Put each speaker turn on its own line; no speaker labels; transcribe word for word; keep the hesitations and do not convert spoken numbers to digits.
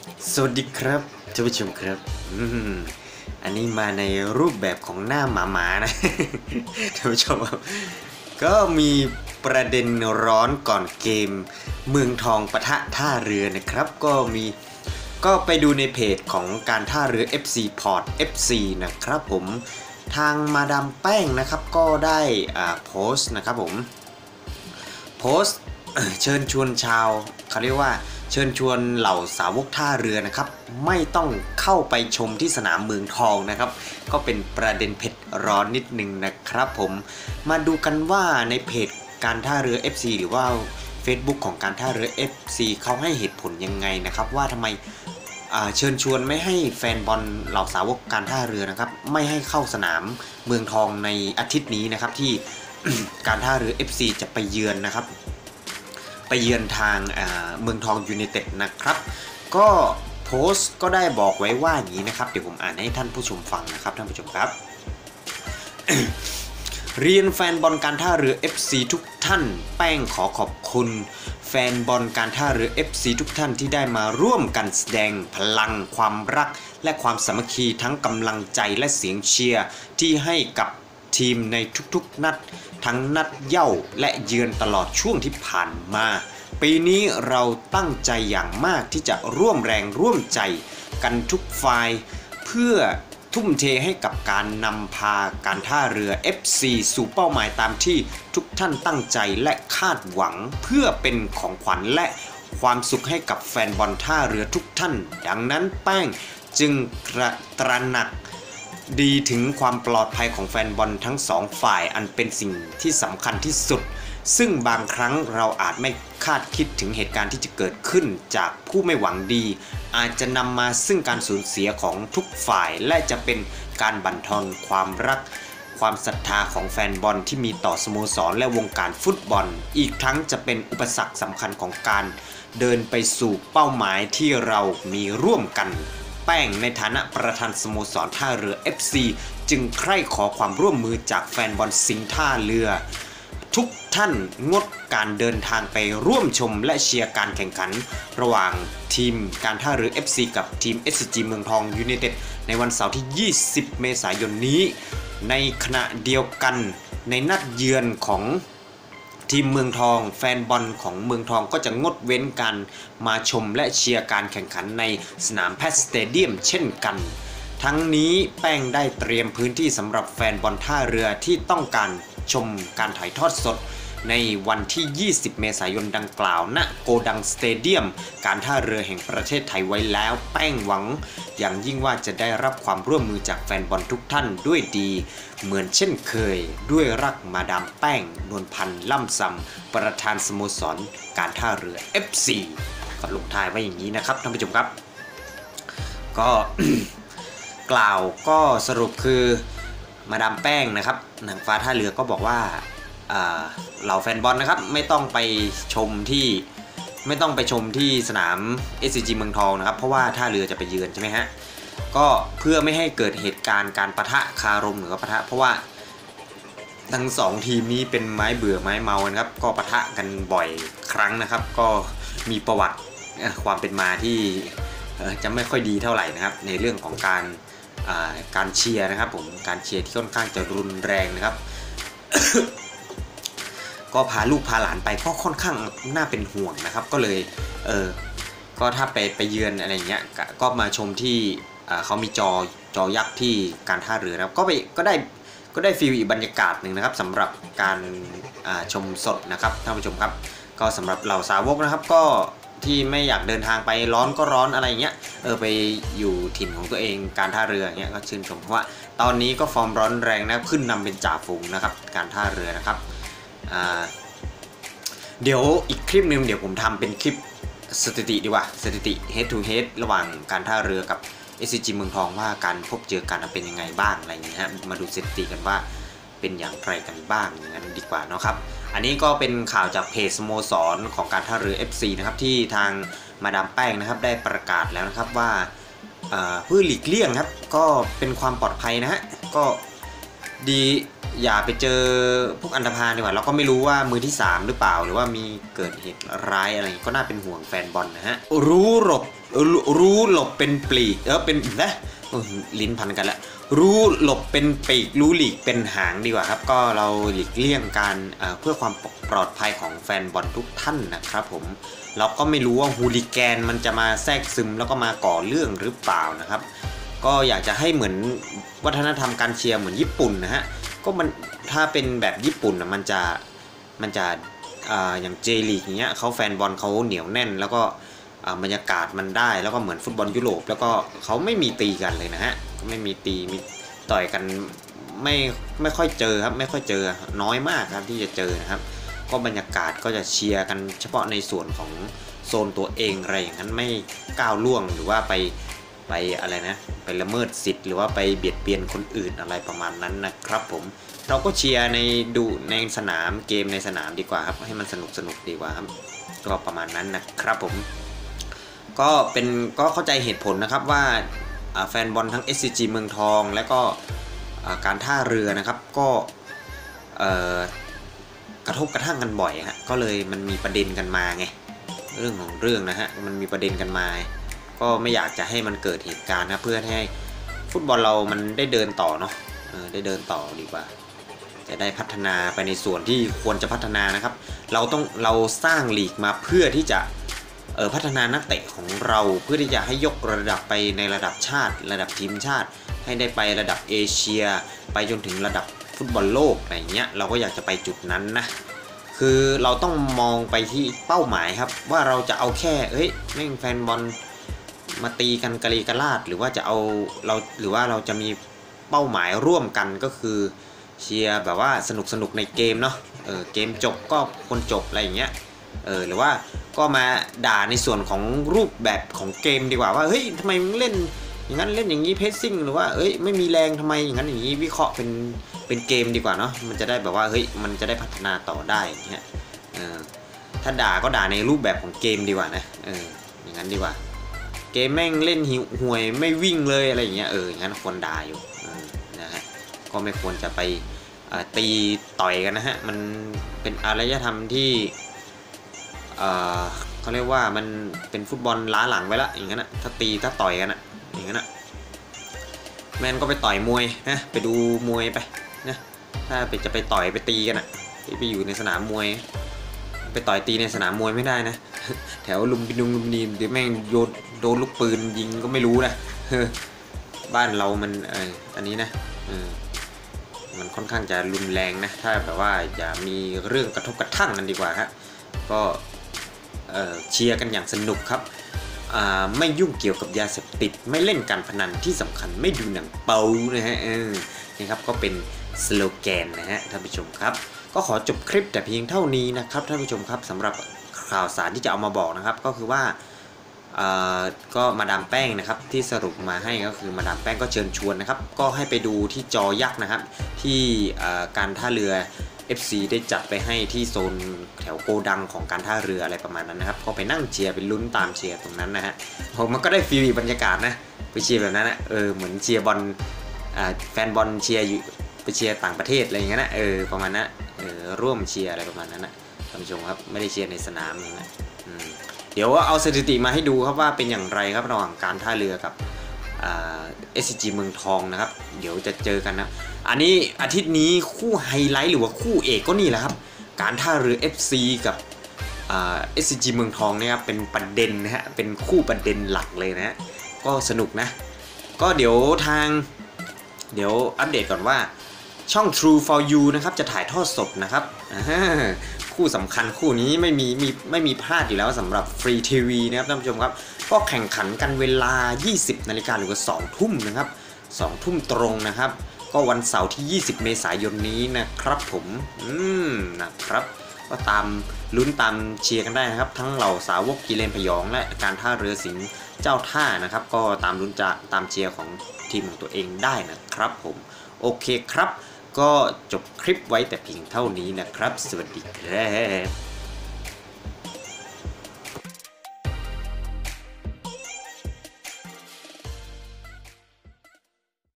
สวัสดีครับท่านผู้ชมครับอืมอันนี้มาในรูปแบบของหน้าหมาๆนะ ท่านผู้ชมครับก็มีประเด็นร้อนก่อนเกมเมืองทองปะทะท่าเรือนะครับก็มีก็ไปดูในเพจของการท่าเรือ เอฟ ซี Port เอฟ ซี นะครับผมทางมาดามแป้งนะครับก็ได้อ่าโพสต์นะครับผมโพสต์เชิญชวนชาวเขาเรียกว่าเชิญชวนเหล่าสาวกท่าเรือนะครับไม่ต้องเข้าไปชมที่สนามเมืองทองนะครับก็เป็นประเด็นเผ็ดร้อนนิดนึงนะครับผมมาดูกันว่าในเพจการท่าเรือ เอฟ ซี หรือว่า Facebook ของการท่าเรือ เอฟ ซี เขาให้เหตุผลยังไงนะครับว่าทำไมเชิญชวนไม่ให้แฟนบอลเหล่าสาวกการท่าเรือนะครับไม่ให้เข้าสนามเมืองทองในอาทิตย์นี้นะครับที่ การท่าเรือ เอฟ ซี จะไปเยือนนะครับไปเยือนทางเมืองทองยูไนเต็ดนะครับก็โพสต์ก็ได้บอกไว้ว่าอย่างนี้นะครับเดี๋ยวผมอ่านให้ท่านผู้ชมฟังนะครับท่านผู้ชมครับ เรียนแฟนบอลการท่าเรือ เอฟ ซี ทุกท่านแป้งขอขอบคุณแฟนบอลการท่าเรือ เอฟ ซี ทุกท่านที่ได้มาร่วมกันแสดงพลังความรักและความสามัคคีทั้งกำลังใจและเสียงเชียร์ที่ให้กับทีมในทุกๆนัดทั้งนัดเย่าและเยือนตลอดช่วงที่ผ่านมาปีนี้เราตั้งใจอย่างมากที่จะร่วมแรงร่วมใจกันทุกฝ่ายเพื่อทุ่มเทให้กับการนำพาการท่าเรือ เอฟ ซี สู่เป้าหมายตามที่ทุกท่านตั้งใจและคาดหวังเพื่อเป็นของขวัญและความสุขให้กับแฟนบอลท่าเรือทุกท่านดังนั้นแป้งจึงตระหนักดีถึงความปลอดภัยของแฟนบอลทั้งสองฝ่ายอันเป็นสิ่งที่สำคัญที่สุดซึ่งบางครั้งเราอาจไม่คาดคิดถึงเหตุการณ์ที่จะเกิดขึ้นจากผู้ไม่หวังดีอาจจะนำมาซึ่งการสูญเสียของทุกฝ่ายและจะเป็นการบั่นทอนความรักความศรัทธาของแฟนบอลที่มีต่อสโมสรและวงการฟุตบอลอีกทั้งจะเป็นอุปสรรคสำคัญของการเดินไปสู่เป้าหมายที่เรามีร่วมกันแป้งในฐานะประธานสโมสรท่าเรือ เอฟ ซี จึงใคร่ขอความร่วมมือจากแฟนบอลสิงห์ท่าเรือทุกท่านงดการเดินทางไปร่วมชมและเชียร์การแข่งขันระหว่างทีมการท่าเรือ เอฟ ซี กับทีม เอส ซี จี เมืองทองยูไนเต็ดในวันเสาร์ที่ยี่สิบเมษายนนี้ในขณะเดียวกันในนัดเยือนของทีมเมืองทองแฟนบอลของเมืองทองก็จะงดเว้นการมาชมและเชียร์การแข่งขันในสนามแพทสเตเดียมเช่นกันทั้งนี้แป้งได้เตรียมพื้นที่สำหรับแฟนบอลท่าเรือที่ต้องการชมการถ่ายทอดสดในวันที่ยี่สิบเมษายนดังกล่าวณโกดังสเตเดียมการท่าเรือแห่งประเทศไทยไว้แล้วแป้งหวังอย่างยิ่งว่าจะได้รับความร่วมมือจากแฟนบอลทุกท่านด้วยดีเหมือนเช่นเคยด้วยรักมาดามแป้งนวลพันธ์ล่ำซำประธานสโมสรการท่าเรือ เอฟ ซี ก็ลงท้ายไว้อย่างนี้นะครับท่านผู้ชมครับก็ กล่าวก็สรุปคือมาดามแป้งนะครับนางฟ้าท่าเรือก็บอกว่าเหล่าแฟนบอลนะครับไม่ต้องไปชมที่ไม่ต้องไปชมที่สนาม เอส ซี จี เมืองทองนะครับเพราะว่าท่าเรือจะไปเยือนใช่ไหมฮะก็เพื่อไม่ให้เกิดเหตุการณ์การปะทะคารมหรือว่าปะทะเพราะว่าทั้งสองทีมนี้เป็นไม้เบื่อไม้เมากันครับก็ปะทะกันบ่อยครั้งนะครับก็มีประวัติความเป็นมาที่จะไม่ค่อยดีเท่าไหร่นะครับในเรื่องของการการเชียร์นะครับผมการเชียร์ที่ค่อนข้างจะรุนแรงนะครับ ก็พาลูกพาหลานไปก็ค่อนข้างน่าเป็นห่วงนะครับก็เลยเออก็ถ้าไปไปเยือนอะไรเงี้ยก็มาชมที่เขามีจอจอยักษ์ที่การท่าเรือนะครับก็ไปก็ได้ก็ได้ฟีลอีกบรรยากาศหนึ่งนะครับสำหรับการชมสดนะครับท่านผู้ชมครับก็สำหรับเหล่าสาวกนะครับก็ที่ไม่อยากเดินทางไปร้อนก็ร้อนอะไรเงี้ยเออไปอยู่ถิ่นของตัวเองการท่าเรือเงี้ยก็ชื่นชมเพราะว่าตอนนี้ก็ฟอร์มร้อนแรงนะขึ้นนำเป็นจ่าฝูงนะครับการท่าเรือนะครับเดี๋ยวอีกคลิปนึงเดี๋ยวผมทำเป็นคลิปสถิติดีกว่าสถิติ head to head ระหว่างการท่าเรือกับ เอส ซี จี เมืองทองว่าการพบเจอกันเป็นยังไงบ้างอะไรอย่างเงี้ยฮะมาดูสถิติกันว่าเป็นอย่างไรกันบ้างอย่างนั้นดีกว่าเนาะครับอันนี้ก็เป็นข่าวจากเพจสโมสรของการท่าเรือ เอฟ ซี นะครับที่ทางมาดามแป้งนะครับได้ประกาศแล้วนะครับว่าเพื่อหลีกเลี่ยงครับก็เป็นความปลอดภัยนะฮะก็ดีอย่าไปเจอพวกอันธพาลดีกว่าเราก็ไม่รู้ว่ามือที่สามหรือเปล่าหรือว่ามีเกิดเหตุร้ายอะไรก็น่าเป็นห่วงแฟนบอลนะฮะรู้หลบรู้หลบเป็นปลีกเออเป็นนะลิ้นพันกันละรู้หลบเป็นปีกรู้หลีกเป็นหางดีกว่าครับก็เราหลีกเลี่ยงการเเพื่อความปลอดภัยของแฟนบอลทุกท่านนะครับผมเราก็ไม่รู้ว่าฮูลิแกนมันจะมาแทรกซึมแล้วก็มาก่อเรื่องหรือเปล่านะครับก็อยากจะให้เหมือนวัฒนธรรมการเชียร์เหมือนญี่ปุ่นนะฮะก็มันถ้าเป็นแบบญี่ปุ่นนะมันจะมันจะอ่าอย่างเจลีกอย่างเงี้ยเขาแฟนบอลเขาเหนียวแน่นแล้วก็บรรยากาศมันได้แล้วก็เหมือนฟุตบอลยุโรปแล้วก็เขาไม่มีตีกันเลยนะฮะไม่มีตีมีต่อยกันไม่ไม่ค่อยเจอครับไม่ค่อยเจอน้อยมากครับที่จะเจอนะครับก็บรรยากาศก็จะเชียร์กันเฉพาะในส่วนของโซนตัวเองอะไรอย่างนั้นไม่ก้าวล่วงหรือว่าไปไปอะไรนะไปละเมิดสิทธิ์หรือว่าไปเบียดเบียนคนอื่นอะไรประมาณนั้นนะครับผมเราก็เชียร์ในดูในสนามเกมในสนามดีกว่าครับให้มันสนุกสนุกดีกว่าครับก็ประมาณนั้นนะครับผมก็เป็นก็เข้าใจเหตุผลนะครับว่าแฟนบอลทั้ง เอส ซี จี เมืองทองและก็การท่าเรือนะครับก็กระทบกระทั่งกันบ่อยฮะก็เลยมันมีประเด็นกันมาไงเรื่องของเรื่องนะฮะมันมีประเด็นกันมาก็ไม่อยากจะให้มันเกิดเหตุการณ์นะเพื่อให้ฟุตบอลเรามันได้เดินต่อเนาะได้เดินต่อดีกว่าจะได้พัฒนาไปในส่วนที่ควรจะพัฒนานะครับเราต้องเราสร้างลีกมาเพื่อที่จะเออพัฒนานักเตะของเราเพื่อที่จะให้ยกระดับไปในระดับชาติระดับทีมชาติให้ได้ไประดับเอเชียไปจนถึงระดับฟุตบอลโลกอะไรเงี้ยเราก็อยากจะไปจุดนั้นนะคือเราต้องมองไปที่เป้าหมายครับว่าเราจะเอาแค่เฮ้ยแม่งแฟนบอลมาตีกันกะลีกะลาดหรือว่าจะเอาเราหรือว่าเราจะมีเป้าหมายร่วมกันก็คือเชียร์แบบว่าสนุกสนุกในเกมเนาะเออเกมจบก็คนจบอะไรอย่างเงี้ยเออหรือว่าก็มาด่าในส่วนของรูปแบบของเกมดีกว่าว่าเฮ้ยทำไมมึงเล่นอย่างนั้นเล่นอย่างนี้เพสซิ่งหรือว่าเอ้ยไม่มีแรงทำไมอย่างนั้นอย่างนี้วิเคราะห์เป็นเป็นเกมดีกว่าเนาะมันจะได้แบบว่าเฮ้ยมันจะได้พัฒนาต่อได้อย่างเงี้ยเออถ้าด่าก็ด่าในรูปแบบของเกมดีกว่านะเอออย่างนั้นดีกว่าเกมแม่งเล่นหิวห่วยไม่วิ่งเลยอะไรอย่างเงี้ยเอออย่างนั้นควรด่าอยู่นะฮะก็ไม่ควรจะไปตีต่อยกันนะฮะมันเป็นอารยธรรมที่เขาเรียกว่ามันเป็นฟุตบอลล้าหลังไว้ละอย่างนั้นนะถ้าตีถ้าต่อยกันนะอย่างนั้นนะแมนก็ไปต่อยมวยนะไปดูมวยไปนะถ้าไปจะไปต่อยไปตีกันนะไปอยู่ในสนามมวยไปต่อยตีในสนามมวยไม่ได้นะแถวลุมพินุงลุมนีมเดี๋ยวแม่งโยนโดนลูกปืนยิงก็ไม่รู้นะบ้านเรามันเอออันนี้นะเออมันค่อนข้างจะรุนแรงนะถ้าแบบว่าอย่ามีเรื่องกระทบกระทั่งกันดีกว่าฮะก็เอ่อเชียร์กันอย่างสนุกครับไม่ยุ่งเกี่ยวกับยาเสพติดไม่เล่นการพนันที่สำคัญไม่ดูหนังเปานะฮะนี่ครับก็เป็นสโลแกนนะฮะท่านผู้ชมครับก็ขอจบคลิปแต่เพียงเท่านี้นะครับท่านผู้ชมครับสำหรับข่าวสารที่จะเอามาบอกนะครับก็คือว่าก็มาดามแป้งนะครับที่สรุปมาให้ก็คือมาดามแป้งก็เชิญชวนนะครับก็ให้ไปดูที่จอยักษ์นะครับที่การท่าเรือ เอฟ ซี ได้จัดไปให้ที่โซนแถวโกดังของการท่าเรืออะไรประมาณนั้นนะครับก็ไปนั่งเชียร์ไปลุ้นตามเชียร์ตรงนั้นนะฮะผมมันก็ได้ฟีลบรรยากาศนะไปเชียร์แบบนั้นนะเออเหมือนเชียร์บอลแฟนบอลเชียร์อยู่ไปเชียร์ต่างประเทศอะไรอย่างเงี้ยนะเออประมาณนั้นเออร่วมเชียร์อะไรประมาณนั้นนะท่านผู้ชมครับไม่ได้เชียร์ในสนามอย่างนั้นเดี๋ยวเอาสถิติมาให้ดูครับว่าเป็นอย่างไรครับระหว่างการท่าเรือกับเอส ซี จี เมืองทองนะครับเดี๋ยวจะเจอกันนะอันนี้อาทิตย์นี้คู่ไฮไลท์หรือว่าคู่เอกก็นี่แหละครับการท่าเรือ เอฟ ซี กับเอส ซี จี เมืองทองเนี่ยเป็นประเด็นนะฮะเป็นคู่ประเด็นหลักเลยนะฮะก็สนุกนะก็เดี๋ยวทางเดี๋ยวอัปเดตก่อนว่าช่อง True for You นะครับจะถ่ายทอดสดนะครับคู่สำคัญคู่นี้ไม่มีมีไม่มีพลาดอยู่แล้วสำหรับฟรีทีวีนะครับท่านผู้ชมครับก็แข่งขันกันเวลา ยี่สิบนาฬิกาหรือว่าสองทุ่มนะครับสองทุ่มตรงนะครับก็วันเสาร์ที่ยี่สิบเมษายนนี้นะครับผมอืมนะครับก็ตามลุ้นตามเชียร์กันได้นะครับทั้งเหล่าสาวกกีฬาพยองและการท่าเรือสิงห์เจ้าท่านะครับก็ตามลุ้นจะตามเชียร์ของทีมของตัวเองได้นะครับผมโอเคครับก็จบคลิปไว้แต่เพียงเท่านี้นะครับสวัสดีครับ